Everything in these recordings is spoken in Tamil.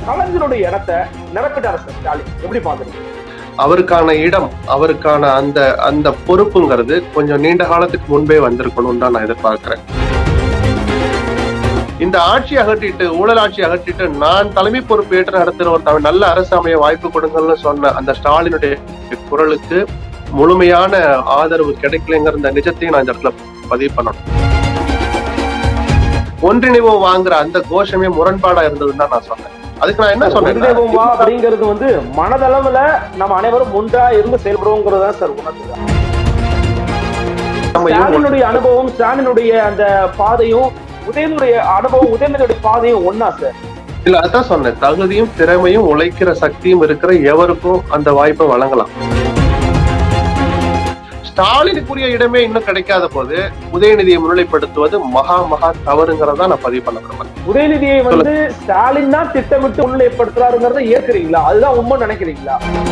கலைஞருடைய இடத்தை நிரப்பிட்டார் சார் ஸ்டாலின், எப்படி பாக்குறீங்க? அவருக்கான இடம், அவருக்கான அந்த அந்த பொறுப்புங்கிறது கொஞ்சம் நீண்ட காலத்துக்கு முன்பே வந்திருக்கணும் தான் நான் எதிர்பார்க்கிறேன். இந்த ஆட்சி அகற்றிட்டு, ஊழல் ஆட்சி அகற்றிட்டு நான் தலைமை பொறுப்பு ஏற்று நடத்துகிற ஒரு நல்ல அரசு அமைய வாய்ப்பு கொடுங்கள்னு சொன்ன அந்த ஸ்டாலினுடைய குரலுக்கு முழுமையான ஆதரவு கிடைக்கலைங்கிற இந்த நிஜத்தையும் நான் இந்த இடத்துல பதிவு பண்ணணும். ஒன்றிணைவு வாங்குற அந்த கோஷமே முரண்பாடா இருந்ததுன்னு தான் நான் சொன்னேன். அதுக்கு நான் என்ன சொன்னேன் அப்படிங்கிறது வந்து மனதளவுல நம்ம அனைவரும் ஒன்றா இருந்து செயல்படுவோங்கிறதா சார் உணர்த்துதான். ஸ்டாலினுடைய அனுபவம், ஸ்டாலினுடைய அந்த பாதையும் உதயனுடைய அனுபவம், உதயநிதியுடைய பாதையும் ஒன்னா சார்? இல்ல, அதான் சொன்னேன். தகுதியும் திறமையும் உழைக்கிற சக்தியும் இருக்கிற எவருக்கும் அந்த வாய்ப்பை வழங்கலாம். ஸ்டாலினுக்குரிய இடமே இன்னும் கிடைக்காத போது உதயநிதியை முன்னிலைப்படுத்துவது மகா தவறுங்கிறதா நான் பதிவு பண்ண விரும்புறேன். உதயநிதியை வந்து ஸ்டாலின் தான் திட்டமிட்டு முன்னிலைப்படுத்துறாருங்கிறத ஏற்கிறீங்களா? அதுதான் உண்மை நினைக்கிறீங்களா?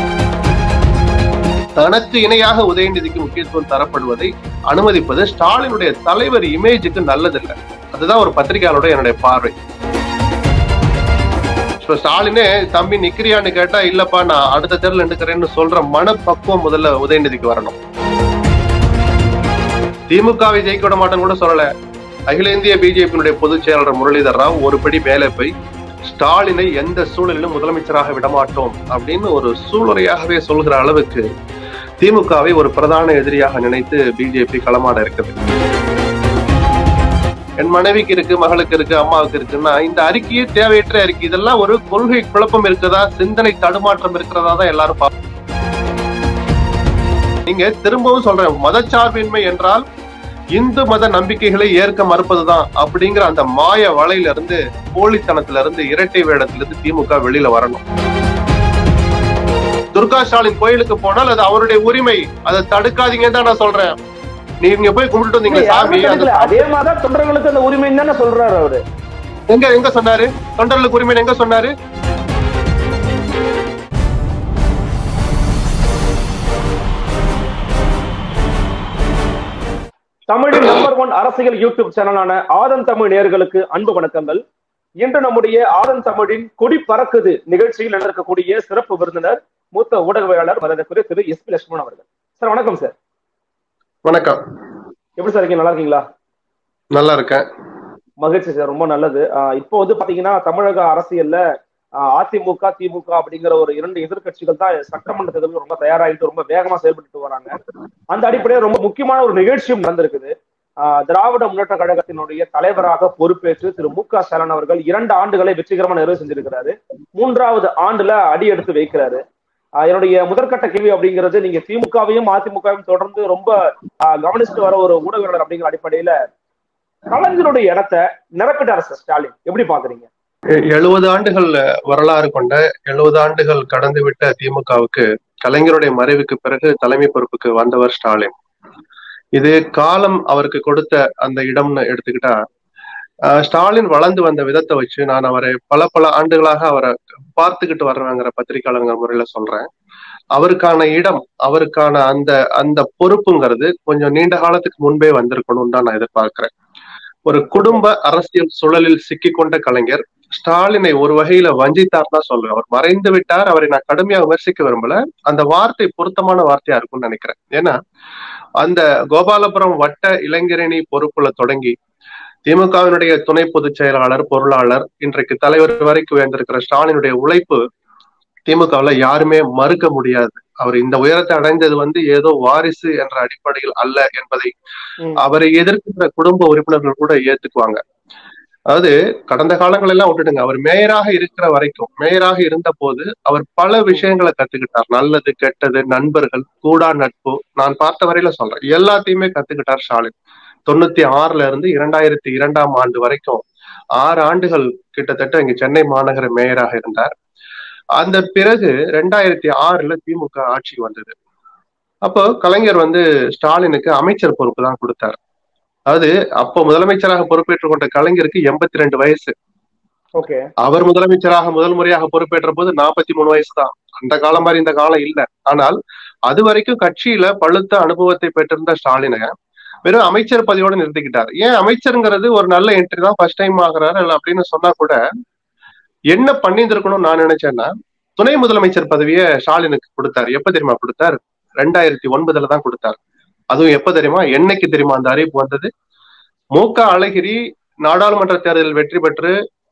தனக்கு இணையாக உதயநிதிக்கு முக்கியத்துவம் தரப்படுவதை அனுமதிப்பது ஸ்டாலினுடைய தலைவர் இமேஜுக்கு நல்லதில்லை. அதுதான் ஒரு பத்திரிகையாளருடைய என்னுடைய பார்வை. ஸ்டாலினே தம்பி நிக்கிறியான்னு கேட்டா இல்லப்பா நான் அடுத்த தேர்தல் எடுக்கிறேன்னு சொல்ற மனப்பக்குவம் முதல்ல உதயநிதிக்கு வரணும். திமுகவை ஜெயிக்க விட மாட்டேன்னு கூட சொல்லல. அகில இந்திய பிஜேபியினுடைய பொதுச் செயலாளர் முரளிதர் ராவ் ஒரு படி மேலே போய் ஸ்டாலினை எந்த சூழலிலும் முதலமைச்சராக விடமாட்டோம் அப்படின்னு ஒரு சூளுரையாகவே சொல்கிற அளவுக்கு திமுகவை ஒரு பிரதான எதிரியாக நினைத்து பிஜேபி களமாட இருக்குது. என் மனைவிக்கு இருக்கு, மகளுக்கு இருக்கு, அம்மாவுக்கு இருக்குன்னா இந்த அறிக்கையே தேவையற்ற அறிக்கை. இதெல்லாம் ஒரு கொள்கை குழப்பம் இருக்கிறதா, சிந்தனை தடுமாற்றம் இருக்கிறதா தான் எல்லாரும் பார்ப்போம். நீங்க திரும்பவும் சொல்றேன், மதச்சார்பின்மை என்றால் இந்து மத நம்பிக்கைகளை ஏற்க மறுப்பதுதான் அப்படிங்கிற அந்த மாய வலையில இருந்து, போலித்தனத்துல இருந்து, இரட்டை வேடத்திலிருந்து திமுக வெளியில வரணும். துர்கா ஸ்டாலின் கோயிலுக்கு போனால் அது அவருடைய உரிமை, அதை தடுக்காதீங்கன்னு தான் நான் சொல்றேன். நீங்க போய் கும்பிட்டு வந்தீங்க சாமி, அதே மாதிரி தொண்டர்களுக்கு அந்த உரிமை தானே சொல்றாரு அவரு. எங்க சொன்னாரு தொண்டர்களுக்கு உரிமை? எங்க சொன்னாரு? தமிழின் நம்பர் 1 அரசியல் யூடியூப் சேனலான ஆதன் தமிழ் நேயர்களுக்கு அன்பு வணக்கங்கள். இன்று நம்முடைய ஆதன் தமிழின் கொடி பறக்குது நிகழ்ச்சியில் நடக்கக்கூடிய சிறப்பு விருந்தினர் மூத்த ஊடகவியலாளர் மரியாதைக்குரிய திரு எஸ்.பி. லட்சுமணன் அவர்கள். சார் வணக்கம். சார் வணக்கம். எப்படி சார் இருக்கீங்க? நல்லா இருக்கீங்களா? நல்லா இருக்கேன். மகிழ்ச்சி சார், ரொம்ப நல்லது. இப்போ வந்து பாத்தீங்கன்னா தமிழக அரசியல்ல அதிமுக திமுக அப்படிங்கிற ஒரு 2 எதிர்கட்சிகள் தான் சட்டமன்ற தேர்தலுக்கு ரொம்ப தயாராகிட்டு ரொம்ப வேகமா செயல்பட்டு வராங்க. அந்த அடிப்படையில் ரொம்ப முக்கியமான ஒரு நிகழ்ச்சியும் நடந்திருக்குது. திராவிட முன்னேற்ற கழகத்தினுடைய தலைவராக பொறுப்பேற்று திரு மு.க. ஸ்டாலின் அவர்கள் 2 ஆண்டுகளை வெற்றிகரமா நிறைவு செஞ்சிருக்கிறாரு. 3வது ஆண்டுல அடி எடுத்து வைக்கிறாரு. என்னுடைய முதற்கட்ட கேள்வி அப்படிங்கிறது, நீங்க திமுகவையும் அதிமுகவையும் தொடர்ந்து ரொம்ப கவனிச்சுட்டு வர ஒரு ஊடகவியலாளர் அப்படிங்கிற அடிப்படையில கலைஞருடைய இடத்தை நிரப்பிட்டார் சார் ஸ்டாலின், எப்படி பாக்குறீங்க? 70 ஆண்டுகள் வரலாறு கொண்ட, 70 ஆண்டுகள் கடந்து விட்ட திமுகவுக்கு கலைஞருடைய மறைவுக்கு பிறகு தலைமை பொறுப்புக்கு வந்தவர் ஸ்டாலின். இது காலம் அவருக்கு கொடுத்த அந்த இடம்னு எடுத்துக்கிட்டா, ஸ்டாலின் வளர்ந்து வந்த விதத்தை வச்சு நான் அவரை பல ஆண்டுகளாக அவரை பார்த்துக்கிட்டு வர்றேங்கிற பத்திரிகையாளர் முறையில சொல்றேன். அவருக்கான இடம், அவருக்கான அந்த அந்த பொறுப்புங்கிறது கொஞ்சம் நீண்ட காலத்துக்கு முன்பே வந்திருக்கணும் தான் நான் எதிர்பார்க்கிறேன். ஒரு குடும்ப அரசியல் சூழலில் சிக்கிக்கொண்ட கலைஞர் ஸ்டாலினை ஒரு வகையில வஞ்சித்தார் தான் சொல்லுவேன். அவர் மறைந்து விட்டார். அவரை நான் கடுமையா விமர்சிக்க விரும்பல. அந்த வார்த்தை பொருத்தமான வார்த்தையா இருக்கும்னு நினைக்கிறேன். ஏன்னா அந்த கோபாலபுரம் வட்ட இளைஞரணி பொறுப்புல தொடங்கி திமுகவினுடைய துணை பொதுச் செயலாளர், பொருளாளர், இன்றைக்கு தலைவர் வரைக்கும் உயர்ந்திருக்கிற ஸ்டாலினுடைய உழைப்பு திமுகவுல யாருமே மறுக்க முடியாது. அவர் இந்த உயரத்தை அடைந்தது வந்து ஏதோ வாரிசு என்ற அடிப்படையில் அல்ல என்பதை அவரை எதிர்க்கின்ற குடும்ப உறுப்பினர்கள் கூட ஏத்துக்குவாங்க. அதாவது கடந்த காலங்கள் எல்லாம் விட்டுடுங்க, அவர் மேயராக இருக்கிற வரைக்கும், மேயராக இருந்த போது அவர் பல விஷயங்களை கத்துக்கிட்டார். நல்லது கெட்டது, நண்பர்கள், கூடா நட்பு, நான் பார்த்த வரையில சொல்றேன், எல்லாத்தையுமே கத்துக்கிட்டார் ஸ்டாலின். 96ல இருந்து 2002ஆம் ஆண்டு வரைக்கும் 6 ஆண்டுகள் கிட்டத்தட்ட இங்க சென்னை மாநகர மேயராக இருந்தார். அந்த பிறகு 2006ல திமுக ஆட்சிக்கு வந்தது. அப்போ கலைஞர் வந்து ஸ்டாலினுக்கு அமைச்சர் பொறுப்பு தான் கொடுத்தார். அதாவது அப்போ முதலமைச்சராக பொறுப்பேற்றுக் கொண்ட கலைஞருக்கு 82 வயசு. அவர் முதலமைச்சராக முதல் முறையாக பொறுப்பேற்ற போது 43 வயசு தான். அந்த காலம் மாதிரி இந்த காலம் இல்லை. ஆனால் அது வரைக்கும் கட்சியில பழுத்த அனுபவத்தை பெற்றிருந்த ஸ்டாலினை வெறும் அமைச்சர் பதவியோடு நிறுத்திக்கிட்டார். ஏன் அமைச்சருங்கிறது ஒரு நல்ல என்ட்ரி தான், ஃபர்ஸ்ட் டைம் ஆகுறாரு அப்படின்னு சொன்னா கூட என்ன பண்ணியிருந்திருக்கணும்னு நான் நினைச்சேன்னா, துணை முதலமைச்சர் பதவியை ஸ்டாலினுக்கு கொடுத்தாரு. எப்ப தெரியுமா கொடுத்தாரு? 2009 தான் கொடுத்தாரு. அதுவும் எப்ப தெரியுமா? என்னைக்கு தெரியுமா அந்த அறிவிப்பு வந்தது? அழகிரி நாடாளுமன்ற தேர்தலில் வெற்றி பெற்று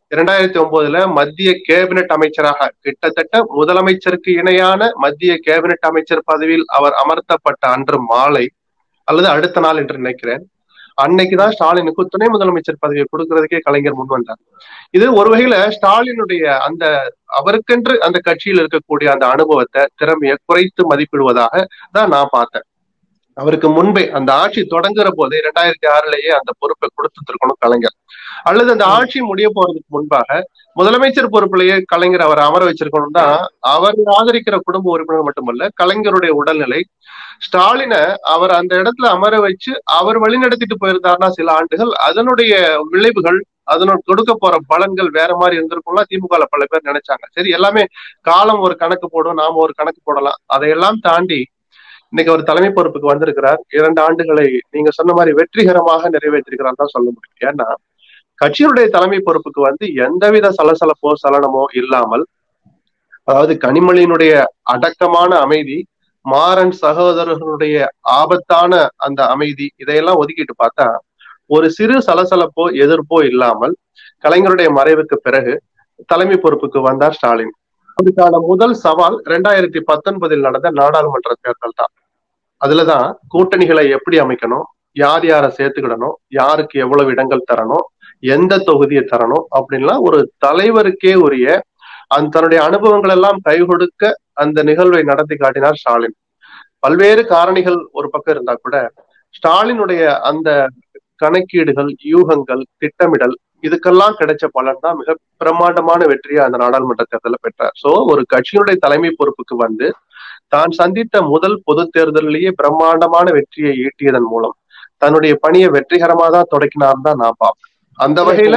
2009 மத்திய கேபினெட் அமைச்சராக, கிட்டத்தட்ட முதலமைச்சருக்கு இணையான மத்திய கேபினெட் அமைச்சர் பதவியில் அவர் அமர்த்தப்பட்ட அன்று மாலை அல்லது அடுத்த நாள் என்று நினைக்கிறேன், அன்னைக்குதான் ஸ்டாலினுக்கு துணை முதலமைச்சர் பதவியை கொடுக்கறதுக்கே கலைஞர் முன் வந்தார். இது ஒரு வகையில ஸ்டாலினுடைய அந்த அவருக்கென்று அந்த கட்சியில் இருக்கக்கூடிய அந்த அனுபவத்தை, திறமையை குறைத்து மதிப்பிடுவதாக தான் நான் பார்த்தேன். அவருக்கு முன்பே அந்த ஆட்சி தொடங்குற போது 2006 அந்த பொறுப்பை கொடுத்துருக்கணும் கலைஞர். அல்லது அந்த ஆட்சி முடிய போறதுக்கு முன்பாக முதலமைச்சர் பொறுப்பிலேயே கலைஞர் அவர் அமர வச்சிருக்கணும் தான். அவர் ஆதரிக்கிற குடும்ப உறுப்பினர் மட்டுமல்ல, கலைஞருடைய உடல்நிலை, ஸ்டாலினை அவர் அந்த இடத்துல அமர வச்சு அவர் வழிநடத்திட்டு போயிருந்தாருன்னா சில ஆண்டுகள், அதனுடைய விளைவுகள், அதனோட கொடுக்க போற பலன்கள் வேற மாதிரி இருந்திருக்கும்லாம் திமுக பல பேர் நினைச்சாங்க. சரி, எல்லாமே காலம் ஒரு கணக்கு போடும், நாம ஒரு கணக்கு போடலாம். அதையெல்லாம் தாண்டி இன்னைக்கு அவர் தலைமை பொறுப்புக்கு வந்திருக்கிறார். 2 ஆண்டுகளை நீங்க சொன்ன மாதிரி வெற்றிகரமாக நிறைவேற்றிருக்கிறார் தான் சொல்ல முடியும். ஏன்னா கட்சியினுடைய தலைமை பொறுப்புக்கு வந்து எந்தவித சலசலப்போ சலனமோ இல்லாமல், அதாவது கனிமொழியினுடைய அடக்கமான அமைதி, மாறன் சகோதரர்களுடைய ஆபத்தான அந்த அமைதி, இதையெல்லாம் ஒதுக்கிட்டு பார்த்தா ஒரு சிறு சலசலப்போ எதிர்ப்போ இல்லாமல் கலைஞருடைய மறைவுக்கு பிறகு தலைமை பொறுப்புக்கு வந்தார் ஸ்டாலின். அதுக்கான முதல் சவால் 2019 நடந்த நாடாளுமன்ற தேர்தல் தான். அதுலதான் கூட்டணிகளை எப்படி அமைக்கணும், யார் யாரை சேர்த்துக்கிடணும், யாருக்கு எவ்வளவு இடங்கள் தரணும், எந்த தொகுதியை தரணும் அப்படின்லாம் ஒரு தலைவருக்கே உரிய தன்னுடைய அனுபவங்கள் எல்லாம் கை கொடுக்க அந்த நிகழ்வை நடத்தி காட்டினார் ஸ்டாலின். பல்வேறு காரணிகள் ஒரு பக்கம் இருந்தா கூட ஸ்டாலினுடைய அந்த கணக்கீடுகள், யூகங்கள், திட்டமிடல், இதுக்கெல்லாம் கிடைச்ச பலன் தான் மிக பிரம்மாண்டமான வெற்றியை அந்த நாடாளுமன்ற தேர்தலில் பெற்றார். சோ ஒரு கட்சியினுடைய தலைமை பொறுப்புக்கு வந்து தான் சந்தித்த முதல் பொது தேர்தலிலேயே பிரம்மாண்டமான வெற்றியை ஈட்டியதன் மூலம் தன்னுடைய பணியை வெற்றிகரமா தான் தொடக்கினார் தான் நான் பார்ப்பேன். அந்த வகையில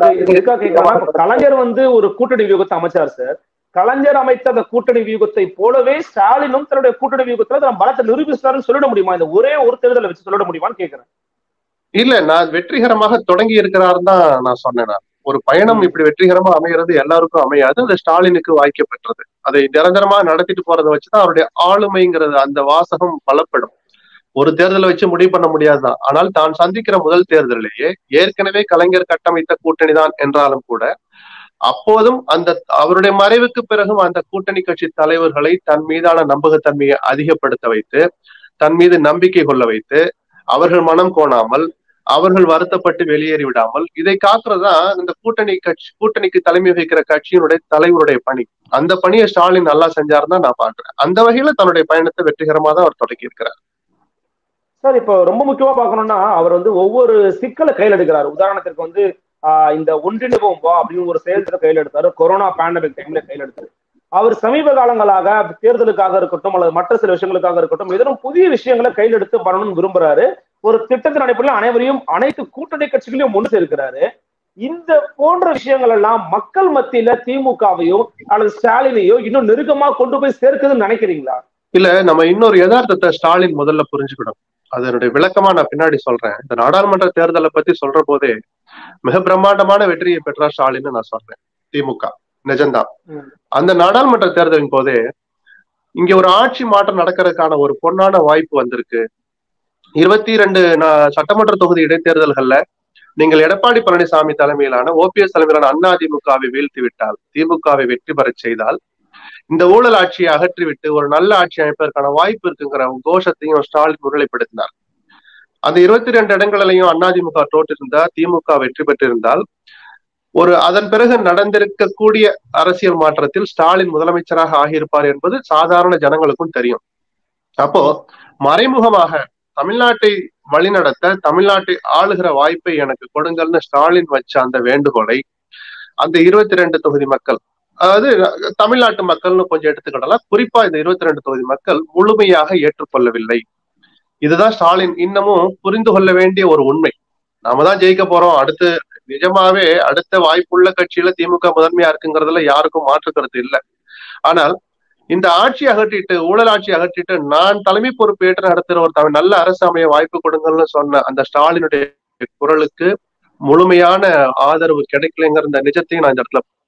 கலைஞர் வந்து ஒரு கூட்டணி வியூகத்தை அமைச்சார் சார். கலைஞர் அமைத்த அந்த கூட்டணி வியூகத்தை போலவே ஸ்டாலினும் தன்னுடைய கூட்டணி வியூகத்துல பலத்தை நிரூபிச்சாருன்னு சொல்லிட முடியுமா? இந்த ஒரே ஒரு தேர்தலை வச்சு சொல்லிட முடியுமான்னு கேட்கிறேன். இல்ல, நான் வெற்றிகரமாக தொடங்கி இருக்கிறார் தான் நான் சொன்னேன். ஒரு பயணம் இப்படி வெற்றிகரமா அமைகிறது எல்லாருக்கும் அமையாது. அது ஸ்டாலினுக்கு வாய்க்க பெற்றது. அதை நிரந்தரமா நடத்திட்டு போறதை வச்சுதான் அவருடைய ஆளுமைங்கிறது அந்த வாசகம் பலப்படும். ஒரு தேர்தலை வச்சு முடிவு பண்ண முடியாதுதான். ஆனால் தான் சந்திக்கிற முதல் தேர்தலிலேயே ஏற்கனவே கலைஞர் கட்டமைத்த கூட்டணி தான் என்றாலும் கூட அப்போதும் அந்த அவருடைய மறைவுக்கு பிறகும் அந்த கூட்டணி கட்சி தலைவர்களை தன் மீதான நம்பகத்தன்மையை அதிகப்படுத்த வைத்து, தன் மீது நம்பிக்கை கொள்ள வைத்து, அவர்கள் மனம் கோணாமல், அவர்கள் வருத்தப்பட்டு வெளியேறி விடாமல் இதை காக்குறதுதான் இந்த கூட்டணிக்கு தலைமை வகிக்கிற கட்சியினுடைய தலைவருடைய பணி. அந்த பணியை ஸ்டாலின் நல்லா செஞ்சாருன்னு நான் பாக்குறேன். அந்த வகையில தன்னுடைய பயணத்தை வெற்றிகரமா தான் அவர் தொடக்கி இருக்கிறார். சார், இப்போ ரொம்ப முக்கியமா பாக்கணும்னா அவர் வந்து ஒவ்வொரு சிக்கலை கையில் எடுக்கிறார். உதாரணத்திற்கு வந்து இந்த ஒன்றிணைவோம் வா அப்படின்னு ஒரு செயல்திட்ட கையில் எடுத்தாரு. கொரோனா பேண்டமிக் டைம்ல கையில் எடுத்தாரு. அவர் சமீப காலங்களாக தேர்தலுக்காக இருக்கட்டும் அல்லது மற்ற சில விஷயங்களுக்காக இருக்கட்டும் ஏதேனும் புதிய விஷயங்களை கையில் எடுத்து பண்ணணும்னு விரும்புறாரு. ஒரு திட்டத்தின் அடிப்படையில் அனைவரையும், அனைத்து கூட்டணி கட்சிகளையும் ஒன்று சேர்க்கிறாரு. இந்த போன்ற விஷயங்கள் எல்லாம் மக்கள் மத்தியில திமுகவையோ அல்லது ஸ்டாலினையோ இன்னும் நெருக்கமா கொண்டு போய் சேர்க்குதுன்னு நினைக்கிறீங்களா? இல்ல, நம்ம இன்னொரு யதார்த்தத்தை ஸ்டாலின் முதல்ல புரிஞ்சுக்கணும். அதனுடைய விளக்கமா நான் பின்னாடி சொல்றேன். இந்த நாடாளுமன்ற தேர்தலை பத்தி சொல்ற போதே மிக பிரம்மாண்டமான வெற்றியை பெற்றார் ஸ்டாலின் நான் சொல்றேன். திமுக நிஜம்தான். அந்த நாடாளுமன்ற தேர்தலின் போதே இங்க ஒரு ஆட்சி மாற்றம் நடக்கிறதுக்கான ஒரு பொன்னான வாய்ப்பு வந்திருக்கு. 22 சட்டமன்ற தொகுதி இடைத்தேர்தல்கள்ல நீங்கள் எடப்பாடி பழனிசாமி தலைமையிலான OPS தலைமையிலான அதிமுகவை வீழ்த்தி விட்டால், திமுகவை வெற்றி பெற செய்தால், இந்த ஊழல் ஆட்சியை அகற்றிவிட்டு ஒரு நல்ல ஆட்சி அமைப்பதற்கான வாய்ப்பு இருக்குங்கிற கோஷத்தையும் ஸ்டாலின் முன்னிலைப்படுத்தினார். அந்த 22 இடங்களிலையும் அதிமுக தோற்றிருந்தால், திமுக வெற்றி பெற்றிருந்தால், அதன் பிறகு நடந்திருக்கக்கூடிய அரசியல் மாற்றத்தில் ஸ்டாலின் முதலமைச்சராக ஆகியிருப்பார் என்பது சாதாரண ஜனங்களுக்கும் தெரியும். அப்போ மறைமுகமாக தமிழ்நாட்டை வழிநடத்த, தமிழ்நாட்டை ஆளுகிற வாய்ப்பை எனக்கு கொடுங்கள்னு ஸ்டாலின் வச்ச அந்த வேண்டுகோளை அந்த 22 தொகுதி மக்கள், அதாவது தமிழ்நாட்டு மக்கள்னு கொஞ்சம் எடுத்துக்கிடலாம், குறிப்பா இந்த 22 தொகுதி மக்கள் முழுமையாக ஏற்றுக்கொள்ளவில்லை. இதுதான் ஸ்டாலின் இன்னமும் புரிந்து கொள்ள வேண்டிய ஒரு உண்மை. நாம தான் ஜெயிக்க போறோம், அடுத்து நிஜமாவே அடுத்த வாய்ப்புள்ள கட்சியில திமுக முதன்மையா இருக்குங்கிறதுல யாருக்கும் மாற்று கருத்து இல்லை. ஆனால் இந்த ஆட்சி அகற்றிட்டு, ஊழல் ஆட்சி அகற்றிட்டு நான் தலைமை பொறுப்பு ஏற்று நடத்துகிற ஒரு நல்ல அரசு அமைய வாய்ப்பு கொடுங்கள்னு சொன்ன அந்த ஸ்டாலினுடைய குரலுக்கு முழுமையான ஆதரவு கிடைக்கலைங்கிற இந்த நிஜத்தையும் நான் இந்த இடத்துல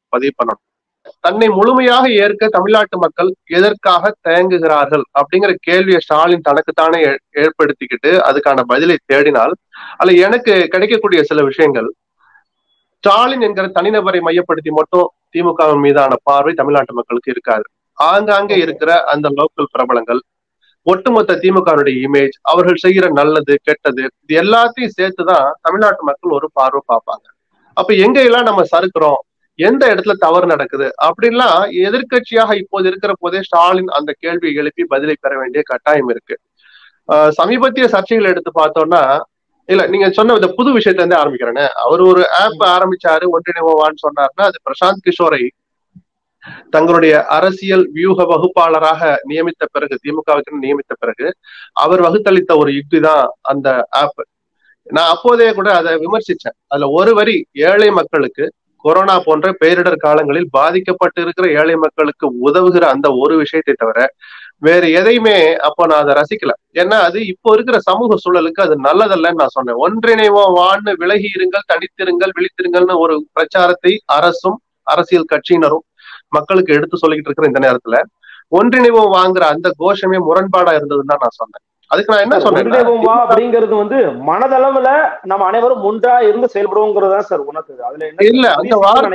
பதிவு பண்ணணும். தன்னை முழுமையாக ஏற்க தமிழ்நாட்டு மக்கள் எதற்காக தயங்குகிறார்கள் அப்படிங்கிற கேள்வியை ஸ்டாலின் தனக்குத்தானே ஏற்படுத்திக்கிட்டு அதுக்கான பதிலை தேடினால் அல்ல எனக்கு கிடைக்கக்கூடிய சில விஷயங்கள், ஸ்டாலின் என்கிற தனிநபரை மையப்படுத்தி மட்டும் திமுகவின் மீதான பார்வை தமிழ்நாட்டு மக்களுக்கு இருக்காது. ஆங்காங்கே இருக்கிற அந்த லோக்கல் பிரபலங்கள், ஒட்டுமொத்த திமுகவுடைய இமேஜ், அவர்கள் செய்கிற நல்லது கெட்டது, இது எல்லாத்தையும் சேர்த்துதான் தமிழ்நாட்டு மக்கள் ஒரு பார்வை பார்ப்பாங்க. அப்ப எங்க எல்லாம் நம்ம சறுக்குறோம், எந்த இடத்துல தவறு நடக்குது அப்படின்லாம் எதிர்கட்சியாக இப்போது இருக்கிற போதே ஸ்டாலின் அந்த கேள்வியை எழுப்பி பதிலை பெற வேண்டிய கட்டாயம் இருக்கு. சமீபத்திய சர்ச்சைகள் எடுத்து பார்த்தோம்னா, இல்ல நீங்க சொன்ன இந்த புது விஷயத்துல இருந்தே ஆரம்பிக்கிறேன்னு, அவர் ஒரு ஆப் ஆரம்பிச்சாரு, ஒன்றிணைவான்னு சொன்னாருன்னா, அது பிரசாந்த் கிஷோரை தங்களுடைய அரசியல் வியூக வகுப்பாளராக நியமித்த பிறகு, திமுகவுக்கு நியமித்த பிறகு அவர் வகுத்தளித்த ஒரு யுக்தி தான் அந்த ஆப். நான் அப்போதே கூட அதை விமர்சிச்சேன். அதுல ஒரு வரி, ஏழை மக்களுக்கு கொரோனா போன்ற பேரிடர் காலங்களில் பாதிக்கப்பட்டு இருக்கிற ஏழை மக்களுக்கு உதவுகிற அந்த ஒரு விஷயத்தை தவிர வேற எதையுமே அப்போ நான் அதை ரசிக்கல. ஏன்னா அது இப்போ இருக்கிற சமூக சூழலுக்கு அது நல்லதல்லன்னு நான் சொன்னேன். ஒன்றிணைவோம் வான்னு விலகி இருங்கள், தனித்திருங்கள், விழித்திருங்கள்னு ஒரு பிரச்சாரத்தை அரசும் அரசியல் கட்சியினரும் மக்களுக்கு எடுத்து சொல்லிக்கிட்டு இருக்கிற இந்த நேரத்துல ஒன்றிணைவோம் வாங்குற அந்த கோஷமே முரண்பாடா இருந்ததுன்னு தான் நான் சொன்னேன். அதுக்கு நான் என்ன சொன்னேன், அப்படிங்கிறது வந்து மனதளவுல நம்ம அனைவரும் ஒன்றா இருந்து செயல்படுவோங்கிறதா சார் உணர்த்துது. அதுல இல்ல அந்த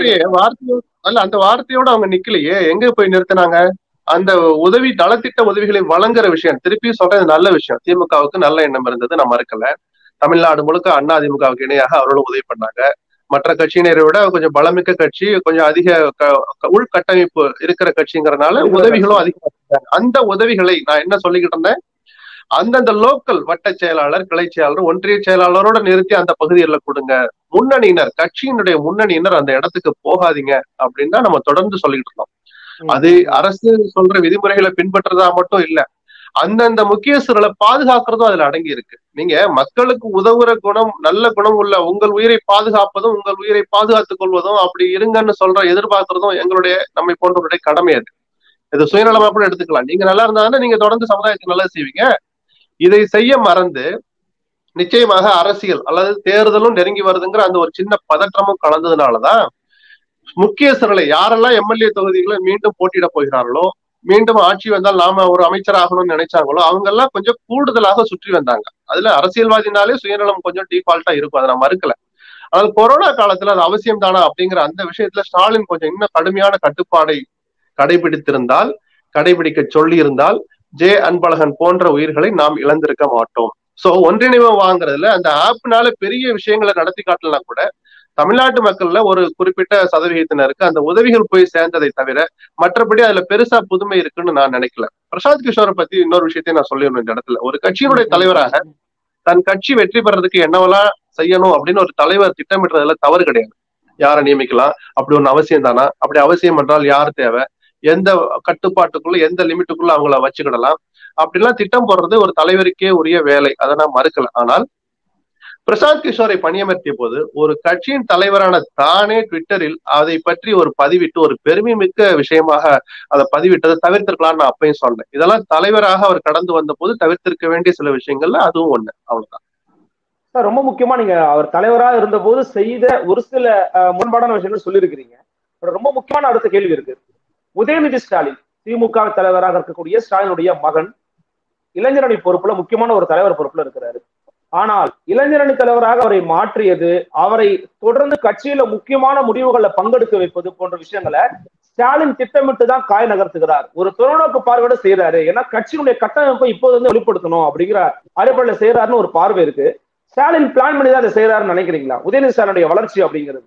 அந்த வார்த்தையோட அவங்க நிக்கலையே, எங்க போய் நிறுத்தினாங்க? அந்த உதவி நலத்திட்ட உதவிகளை வழங்குற விஷயம், திருப்பி சொல்றது நல்ல விஷயம். திமுகவுக்கு நல்ல எண்ணம் இருந்தது, நான் மறுக்கல. தமிழ்நாடு முழுக்க அண்ணா திமுகவுக்கு இணையாக அவர்களும் உதவி பண்ணாங்க. மற்ற கட்சியினரை விட கொஞ்சம் பலமிக்க கட்சி, கொஞ்சம் அதிக உள்கட்டமைப்பு இருக்கிற கட்சிங்கிறதுனால உதவிகளும் அதிகமாக. அந்த உதவிகளை நான் என்ன சொல்லிக்கிட்டு இருந்தேன், அந்தந்த லோக்கல் வட்ட செயலாளர், கிளை செயலாளர், ஒன்றிய செயலாளரோட நிறுத்தி அந்த பகுதிகளில் கொடுங்க. முன்னணியினர், கட்சியினுடைய முன்னணியினர் அந்த இடத்துக்கு போகாதீங்க அப்படின்னு தான் நம்ம தொடர்ந்து சொல்லிட்டு இருந்தோம். அது அரசு சொல்ற விதிமுறைகளை பின்பற்றதா மட்டும் இல்ல, அந்தந்த முக்கியஸ்தர்களை பாதுகாக்கிறதும் அதுல அடங்கி இருக்கு. நீங்க மக்களுக்கு உதவுற குணம், நல்ல குணம் உள்ள உங்கள் உயிரை பாதுகாப்பதும் உங்கள் உயிரை பாதுகாத்துக் கொள்வதும் அப்படி இருங்கன்னு சொல்ற எதிர்பார்க்கறதும் எங்களுடைய நம்மை போன்றவருடைய கடமை. அது இது சுயநலமா கூட எடுத்துக்கலாம். நீங்க நல்லா இருந்தாலும் நீங்க தொடர்ந்து சமுதாயத்துக்கு நல்லது செய்வீங்க. இதை செய்ய மறந்து நிச்சயமாக அரசியல் அல்லது தேர்தலும் நெருங்கி வருதுங்கிற அந்த ஒரு சின்ன பதற்றமும் கலந்ததுனாலதான் முக்கியஸ்தர்களை, யாரெல்லாம் எம்எல்ஏ தொகுதிகளை மீண்டும் போட்டியிட போகிறார்களோ, மீண்டும் ஆட்சி வந்தால் நாம ஒரு அமைச்சர் ஆகணும்னு நினைச்சாங்களோ, அவங்க எல்லாம் கொஞ்சம் கூடுதலாக சுற்றி வந்தாங்க. அதுல அரசியல்வாதினாலே சுயநலம் கொஞ்சம் டிஃபால்ட்டா இருக்கும், அதை நான் மறுக்கல. ஆனால் கொரோனா காலத்துல அது அவசியம் தானா அப்படிங்கிற அந்த விஷயத்துல ஸ்டாலின் கொஞ்சம் இன்னும் கடுமையான கட்டுப்பாடை கடைபிடித்திருந்தால், கடைபிடிக்க சொல்லி இருந்தால் அன்பழகன் போன்ற உயிர்களை நாம் இழந்திருக்க மாட்டோம். சோ ஒன்றிணைவு வாங்குறதுல அந்த ஆப்னால பெரிய விஷயங்களை நடத்தி காட்டலாம் கூட தமிழ்நாட்டு மக்கள்ல ஒரு குறிப்பிட்ட சதவீதத்தினருக்கு அந்த உதவிகள் போய் சேர்ந்ததை தவிர மற்றபடி அதுல பெருசா புதுமை இருக்குன்னு நான் நினைக்கல. பிரசாந்த் கிஷோரை பத்தி இன்னொரு விஷயத்தையும் நான் சொல்லிடணும் இந்த இடத்துல. ஒரு கட்சியினுடைய தலைவராக தன் கட்சி வெற்றி பெறதுக்கு என்னவெல்லாம் செய்யணும் அப்படின்னு ஒரு தலைவர் திட்டமிடுறதுல தவறு கிடையாது. யாரை நியமிக்கலாம், அப்படி ஒண்ணு அவசியம் தானா, அப்படி அவசியம் என்றால் யார் தேவை, எந்த கட்டுப்பாட்டுக்குள்ள எந்த லிமிட்டுக்குள்ள அவங்கள வச்சுக்கிடலாம், அப்படிலாம் திட்டம் போடுறது ஒரு தலைவருக்கே உரிய வேலை, அதை நான் மறுக்கல. ஆனால் பிரசாந்த் கிஷோரை பணியமர்த்திய போது ஒரு கட்சியின் தலைவரான தானே ட்விட்டரில் அதை பற்றி ஒரு பதிவிட்டு ஒரு பெருமை மிக்க விஷயமாக அதை பதிவிட்டதை தவிர்த்திருக்கலாம்னு நான் அப்பயும் சொன்னேன். இதெல்லாம் தலைவராக அவர் கடந்து வந்த போது தவிர்த்திருக்க வேண்டிய சில விஷயங்கள்ல அதுவும் ஒண்ணு. அவ்வளவுதான் சார். ரொம்ப முக்கியமா நீங்க அவர் தலைவராக இருந்த போது செய்த ஒரு சில முன்பாடான விஷயங்கள் சொல்லியிருக்கிறீங்க. ரொம்ப முக்கியமான அடுத்த கேள்வி இருக்கு. உதயநிதி ஸ்டாலின் திமுக தலைவராக இருக்கக்கூடிய ஸ்டாலினுடைய மகன் இளைஞரணி பொறுப்புல முக்கியமான ஒரு தலைவர் பொறுப்புல இருக்கிறாரு. ஆனால் இளைஞரணி தலைவராக அவரை மாற்றியது, அவரை தொடர்ந்து கட்சியில முக்கியமான முடிவுகளை பங்கெடுக்க வைப்பது போன்ற விஷயங்களை ஸ்டாலின் திட்டமிட்டு தான் காய் நகர்த்துகிறார். ஒரு தொலைநோக்கு பார்வையோட செய்யறாரு. ஏன்னா கட்சியினுடைய கட்டமைப்பை இப்போது வந்து வெளிப்படுத்தணும் அப்படிங்கிற அடிப்படையில செய்யறாருன்னு ஒரு பார்வை இருக்கு. ஸ்டாலின் பிளான் பண்ணி தான் அதை செய்யறாருன்னு நினைக்கிறீங்களா? உதயநிதி ஸ்டாலினுடைய வளர்ச்சி அப்படிங்கிறது